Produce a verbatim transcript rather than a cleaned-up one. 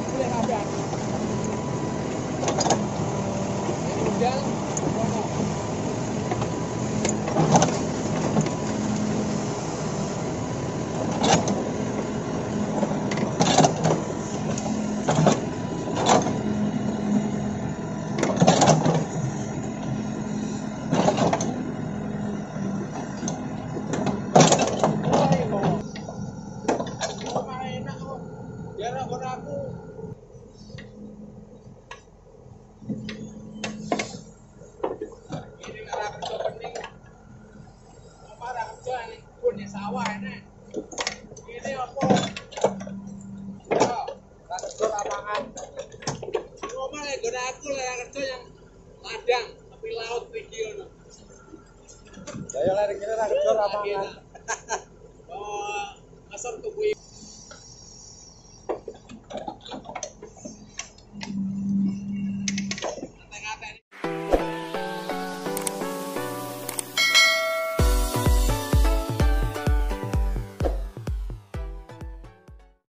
boleh kabeh. Udah, kono. Biar aku aku ini arah kerja pening apa arah kerja ini pun di sawah ini ini apa ya arah kerja lapangan ngomong ya gue aku arah kerja yang ladang tapi laut video no ya ya lari kira arah kerja lapangan